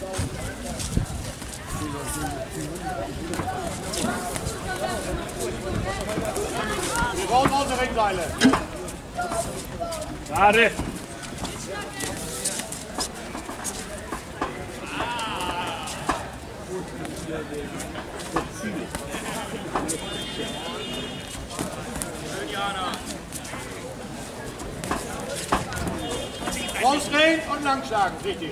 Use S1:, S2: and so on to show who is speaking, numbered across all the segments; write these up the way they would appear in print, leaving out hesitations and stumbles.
S1: Wir brauchen unsere Ringseile.
S2: Schade.
S1: Rausdrehen und langschlagen, richtig.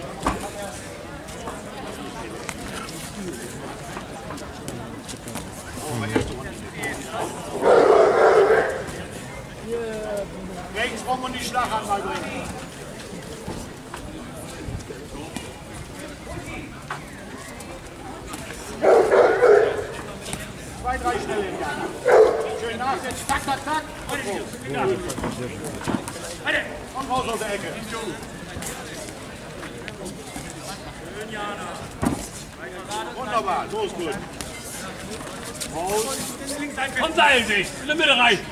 S1: Rechts rum und die Schlaghand mal bringen. Zwei, drei schnelle im Gang. Schön nachsetzen, tak, tak, tak. Und raus aus der Ecke. Wunderbar, los, gut. Raus.
S2: Von Seilsicht, in der Mitte rein.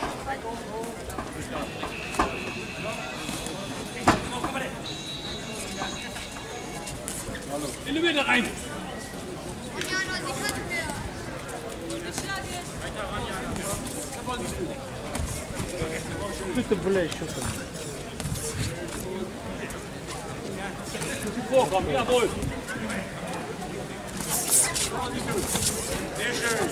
S2: In die Mitte rein.
S3: Bitte Blech.
S2: Vorkommen, jawohl.
S1: Sehr schön.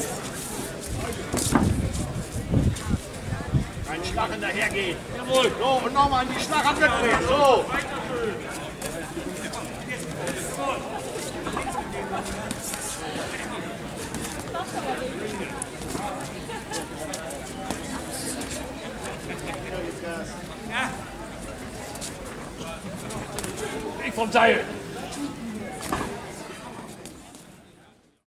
S1: Ein Schlag hinterher geht.
S2: Jawohl.
S1: So, und nochmal an die Schlaghand mitnehmen. So.
S2: Weg vom Seil.